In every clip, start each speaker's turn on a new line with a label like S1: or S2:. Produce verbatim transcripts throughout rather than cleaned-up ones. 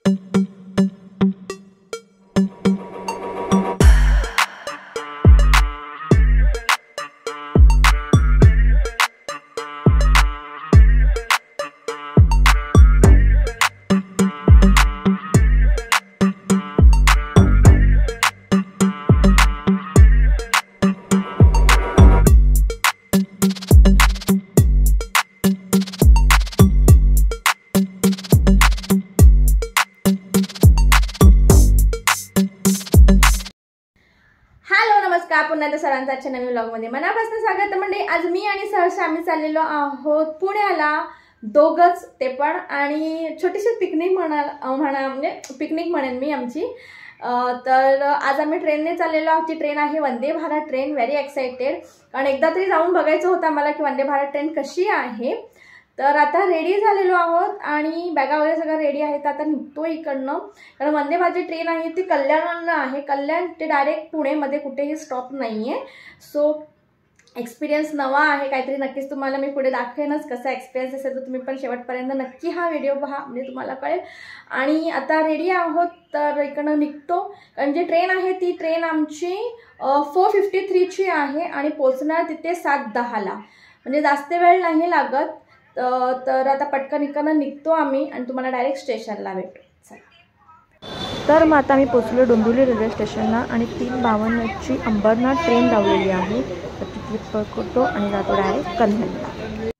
S1: पुन्हा एकदा सरांचा आजच्या नवीन व्लॉगमध्ये मनापासून स्वागत म्हणजे आज मी आणि सहर्ष आम्ही चाललेलो आहोत पुण्याला दोघंच, ते पण आणि छोटीशी पिकनिक म्हणा म्हणा म्हणजे पिकनिक म्हणेन मी आमची. तर आज आम्ही ट्रेनने चाललेलो आहोत. ती ट्रेन आहे Vande Bharat train. Very excited, कारण एकदा तरी जाऊन बघायचं होतं आम्हाला की वंदे भारत ट्रेन कशी आहे. तर आता रेडी झालेलो आहोत आणि बॅगा वगैरे सगळं रेडी आहे. तर आता निघतो इकडनं, कारण वंदे भारत ट्रेन आहे ती कल्याणवरून आहे. कल्याण ते डायरेक्ट पुणेमध्ये कुठेही स्टॉप नाही आहे. सो एक्सपिरियन्स नवा आहे काहीतरी, नक्कीच तुम्हाला मी पुढे दाखवेनच कसा एक्सपिरियन्स असेल. तर तुम्ही पण शेवटपर्यंत नक्की हा व्हिडिओ पहा, म्हणजे तुम्हाला कळेल. आणि आता रेडी आहोत तर इकडनं निघतो. कारण जी ट्रेन आहे ती ट्रेन आमची फोर फिफ्टी थ्रीची आहे आणि पोचणार तिथे सात दहाला, म्हणजे जास्त वेळ नाही लागत. तर आता पटकन इकडनं निघतो आम्ही आणि तुम्हाला डायरेक्ट स्टेशनला भेटू.
S2: तर मग आता मी पोचलो डोंबिवली रेल्वे स्टेशनला आणि तीन बावन्नची अंबरनाथ ट्रेन लावलेली आहे. तर तिकीट पकडतो आणि जातो डायरेक्ट कल्याणला.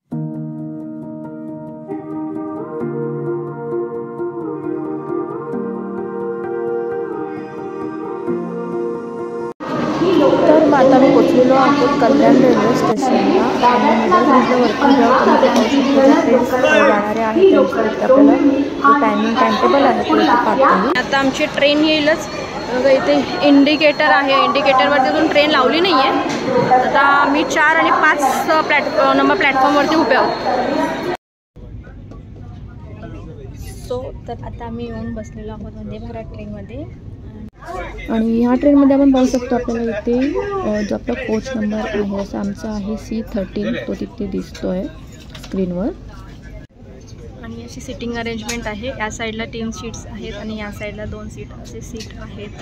S2: तर मग आता मी पोचलेलो आहोत कल्याण रेल्वे स्टेशनला आणि मिडल ब्रिजला वरती जाणारे आहेत त्यांच्यावरती आपल्याला टायमिंग टाइम टेबल आहे ते पाहतो.
S1: आता आमची ट्रेन येईलच. इथे इंडिकेटर आहे, इंडिकेटरवरती अजून ट्रेन लावली नाही आहे. आता आम्ही चार आणि पाच प्लॅट नंबर प्लॅटफॉर्मवरती उभे आहोत. सो तर आता आम्ही येऊन बसलेलो आहोत वंदे भारत ट्रेनमध्ये.
S2: आणि ह्या ट्रेनमध्ये आपण पाहू शकतो आपल्याला इथे जो आपला कोच नंबर आहे असं आमचा आहे सी थर्टीन, तो तिथे दिसतो आहे स्क्रीनवर.
S1: आणि अशी सिटिंग अरेंजमेंट आहे. या साईडला तीन सीट्स आहेत आणि या साईडला दोन सीट असे सीट आहेत.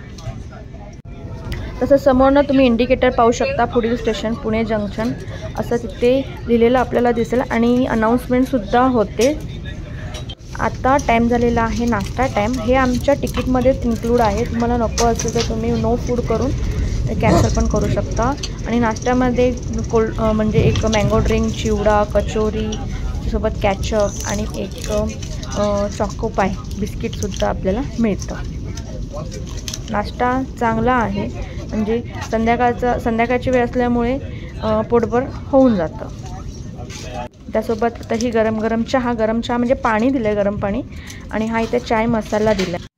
S2: तसं समोरनं तुम्ही इंडिकेटर पाहू शकता. पुढील स्टेशन पुणे जंक्शन असं तिथे लिहिलेलं आपल्याला दिसेल आणि अनाऊन्समेंटसुद्धा होते. आता टाईम झालेला आहे नाश्ता टाईम. हे आमच्या तिकीटमध्येच इन्क्लूड आहे. तुम्हाला नको असेल तर तुम्ही नो फूड करून कॅन्सल पण करू शकता. आणि नाश्त्यामध्ये कोल्ड म्हणजे एक मँगो ड्रिंक, चिवडा, कचोरी सोबत कॅचअप आणि एक चॉको पाय बिस्किटसुद्धा आपल्याला मिळतं. नाश्ता चांगला आहे, म्हणजे संध्याकाळचा संध्याकाळची वेळ असल्यामुळे पोटभर होऊन जातं. त्यासोबत आता ही गरम गरम चहा, गरम चहा म्हणजे पाणी दिलं आहे, गरम पाणी. आणि हा इथे चाय मसाला दिला आहे.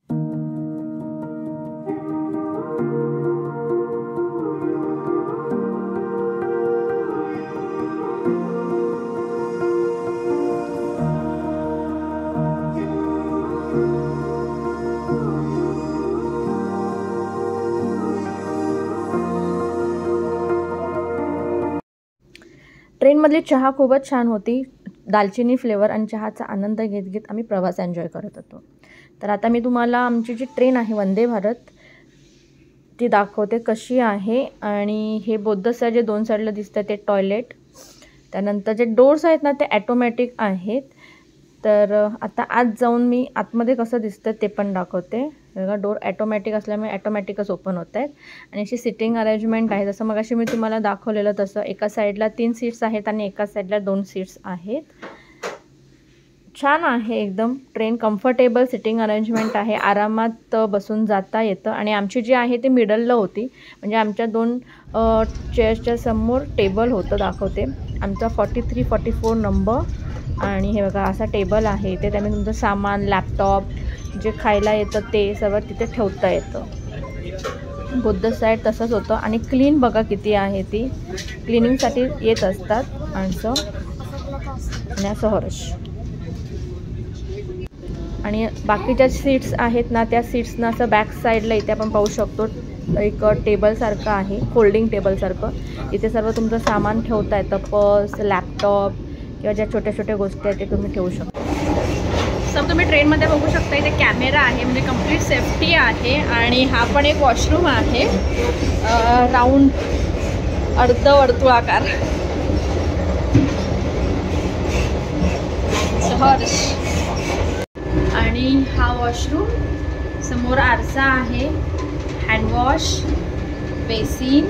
S2: ट्रेनमधली चहा खूपच छान होती. दालचिनी फ्लेवर आणि चहाचा आनंद घेत घेत आम्ही प्रवास एन्जॉय करत होतो. तर आता मी तुम्हाला आमची जी ट्रेन आहे वंदे भारत ती दाखवते कशी आहे. आणि हे बोथ साईड जे दोन साईडला दिसतं ते टॉयलेट. त्यानंतर जे डोर्स आहेत ना ते ॲटोमॅटिक आहेत. तर आता आत जाऊन मी आतमध्ये कसं दिसतं ते पण दाखवते. बघा, डोर ॲटोमॅटिक असल्यामुळे ॲटोमॅटिकच ओपन होत आहेत. आणि अशी सिटिंग अरेंजमेंट आहे जसं मगाशी मी तुम्हाला दाखवलेलं तसं. एका साईडला तीन सीट्स आहेत आणि एका साईडला दोन सीट्स आहेत. छान आहे एकदम ट्रेन. कम्फर्टेबल सिटिंग अरेंजमेंट आहे. आरामात बसून जाता येतं. आणि आमची जी आहे ती मिडलला होती, म्हणजे आमच्या दोन चेअर्सच्या समोर टेबल होतं. दाखवते आमचा forty three forty four number. आणि हे बघा असा टेबल आहे इथे. त्याने तुमचं सामान, लॅपटॉप, जे खायला येतं ते सर्व तिथे ठेवता येतं. बुद्ध साईड तसंच होतं. आणि क्लीन बघा किती आहे. ती क्लिनिंगसाठी येत असतात माणसं. आणि असं हर्ष. आणि बाकीच्या सीट्स आहेत ना त्या सीट्सना असं बॅक साईडला इथे आपण पाहू शकतो एक टेबलसारखं आहे, फोल्डिंग टेबलसारखं. इथे सर्व तुमचं सामान ठेवता येतं. पर्स, लॅपटॉप किंवा ज्या छोट्या छोट्या गोष्टी आहेत ते तुम्ही ठेवू शकता.
S1: जसं तुम्ही ट्रेनमध्ये बघू शकता इथे कॅमेरा आहे, म्हणजे कम्प्लीट सेफ्टी आहे. आणि हा पण एक वॉशरूम आहे, राऊंड अर्धवर्तुळाकार. हर्ष. आणि हा वॉशरूम, समोर आरसा आहे, हँडवॉश, बेसिन.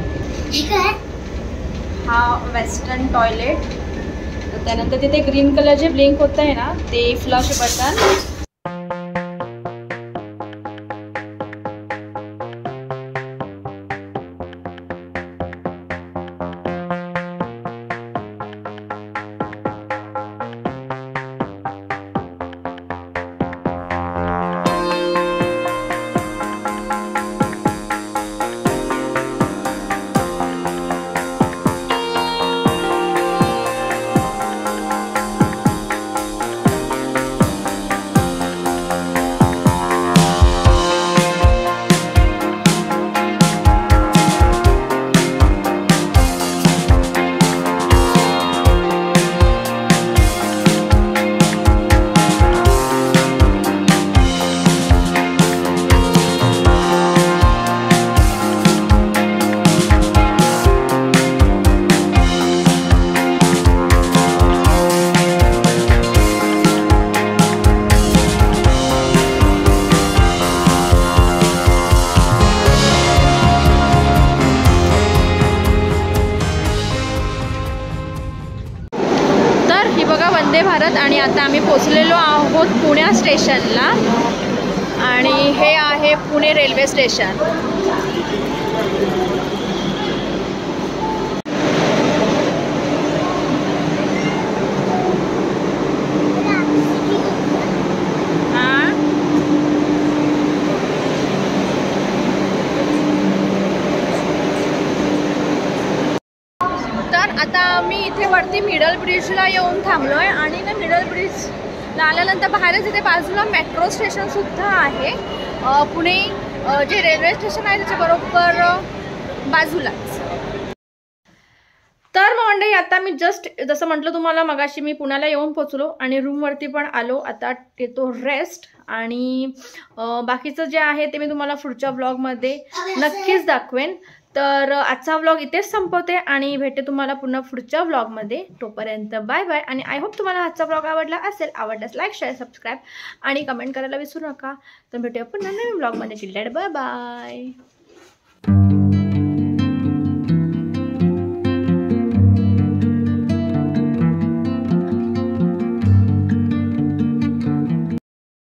S1: हा वेस्टर्न टॉयलेट. त्यानंतर तिथे ग्रीन कलर जे ब्लिंक होत आहे ना ते फ्लश बटन. वंदे भारत. आणि आता आम्ही पोचलेलो आहोत पुण्या स्टेशनला. आणि हे आहे पुणे रेल्वे स्टेशन. आता मी इथे वरती मिडल ब्रिजला येऊन थांबलो आहे. आणि ना मिडल ब्रिजला आल्यानंतर बाहेरच इथे बाजूला मेट्रो स्टेशन सुद्धा आहे. पुणे जे रेल्वे स्टेशन आहे त्याच्या बरोबर बाजूलाच. तर मग मंडळी आता मी जस्ट जसं म्हटलं तुम्हाला मगाशी, मी पुण्याला येऊन पोचलो आणि रूमवरती पण आलो. आता येतो रेस्ट. आणि बाकीचं जे आहे ते मी तुम्हाला पुढच्या व्लॉगमध्ये नक्कीच दाखवेन. तर आजचा व्लॉग इथेच संपवते आणि भेटते तुम्हाला पुन्हा पुढच्या व्लॉगमध्ये. तोपर्यंत बाय बाय. आणि आय होप तुम्हाला आजचा व्लॉग आवडला असेल. आवडल्यास लाईक, शेअर, सबस्क्राईब आणि कमेंट करायला विसरू नका. तर भेटूया पुन्हा नवीन व्लॉगमध्ये. Children bye bye.